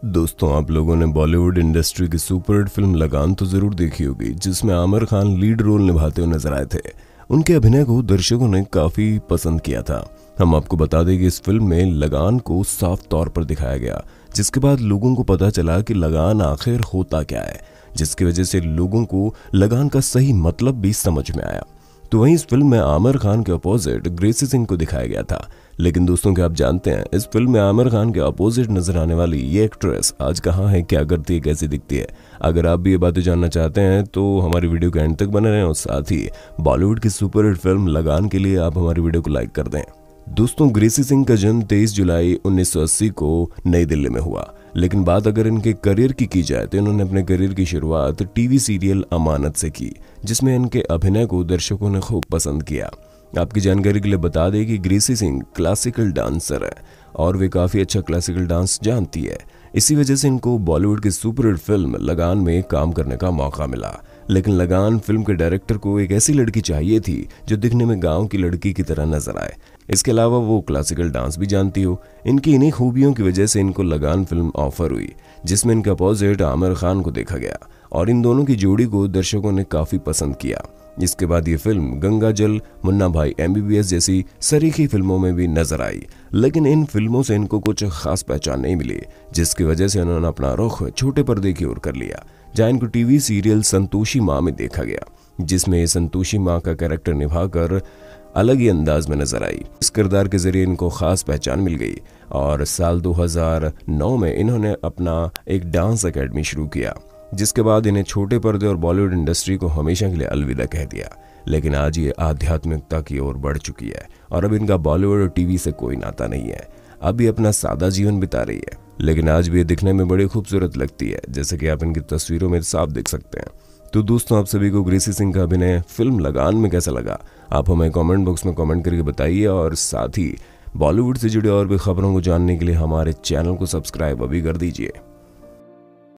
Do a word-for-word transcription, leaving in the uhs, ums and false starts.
दोस्तों, आप लोगों ने बॉलीवुड इंडस्ट्री की सुपरहिट फिल्म लगान तो जरूर देखी होगी, जिसमें आमिर खान लीड रोल निभाते हुए नजर आए थे। उनके अभिनय को दर्शकों ने काफी पसंद किया था। हम आपको बता दें कि इस फिल्म में लगान को साफ तौर पर दिखाया गया, जिसके बाद लोगों को पता चला कि लगान आखिर होता क्या है, जिसकी वजह से लोगों को लगान का सही मतलब भी समझ में आया। तो वहीं इस फिल्म में आमिर खान के अपोजिट ग्रेसी सिंह को दिखाया गया था। लेकिन दोस्तों, क्या आप जानते हैं इस फिल्म में आमिर खान के अपोजिट नजर आने वाली ये एक्ट्रेस आज कहाँ है, क्या करती है, कैसी दिखती है? अगर आप भी ये बातें जानना चाहते हैं तो हमारी वीडियो के एंड तक बने रहें और साथ ही बॉलीवुड की सुपरहिट फिल्म लगान के लिए आप हमारी वीडियो को लाइक कर दें। दोस्तों, ग्रेसी सिंह का जन्म तेईस जुलाई उन्नीस सौ अस्सी को नई दिल्ली में हुआ। लेकिन बात अगर इनके करियर की की जाए तो इन्होंने अपने करियर की शुरुआत टीवी सीरियल अमानत से की, जिसमें इनके अभिनय को दर्शकों ने खूब पसंद किया। आपकी जानकारी के लिए बता दें कि ग्रेसी सिंह क्लासिकल डांसर है और वे काफ़ी अच्छा क्लासिकल डांस जानती है। इसी वजह से इनको बॉलीवुड की सुपरहिट फिल्म लगान में काम करने का मौका मिला। लेकिन लगान फिल्म के डायरेक्टर को एक ऐसी लड़की चाहिए थी जो दिखने में गांव की लड़की की तरह नजर आए। इसके अलावा वो क्लासिकल डांस भी जानती हो। इनकी इन्हीं खूबियों की वजह से इनको लगान फिल्म ऑफर हुई, जिसमें इनके अपोजिट आमिर खान को देखा गया और इन दोनों की जोड़ी को दर्शकों ने काफ़ी पसंद किया। इसके बाद ये फिल्म गंगा जल, मुन्ना भाई एम बी बी एस जैसी सरीखी फिल्मों में भी नजर आई। लेकिन इन फिल्मों से इनको कुछ खास पहचान नहीं मिली, जिसकी वजह से उन्होंने अपना रुख छोटे पर्दे की ओर कर लिया, जहां इनको टीवी सीरियल संतोषी माँ में देखा गया, जिसमें संतोषी माँ का कैरेक्टर निभाकर अलग ही अंदाज में नजर आई। इस किरदार के जरिए इनको खास पहचान मिल गई और साल दो हज़ार नौ में इन्होंने अपना एक डांस एकेडमी शुरू किया, जिसके बाद इन्हें छोटे पर्दे और बॉलीवुड इंडस्ट्री को हमेशा के लिए अलविदा कह दिया। लेकिन आज ये आध्यात्मिकता की ओर बढ़ चुकी है और अब इनका बॉलीवुड और टीवी से कोई नाता नहीं है। अब ये अपना सादा जीवन बिता रही है, लेकिन आज भी ये दिखने में बड़ी खूबसूरत लगती है, जैसे कि आप इनकी तस्वीरों में साफ देख सकते हैं। तो दोस्तों, आप सभी को ग्रेसी सिंह का अभिनय फिल्म लगान में कैसा लगा, आप हमें कमेंट बॉक्स में कमेंट करके बताइए और साथ ही बॉलीवुड से जुड़े और भी खबरों को जानने के लिए हमारे चैनल को सब्सक्राइब अभी कर दीजिए।